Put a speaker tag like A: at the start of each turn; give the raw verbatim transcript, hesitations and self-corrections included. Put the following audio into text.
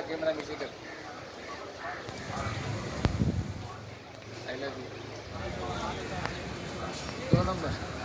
A: Camera नीचे कर। I love you. दो नंबर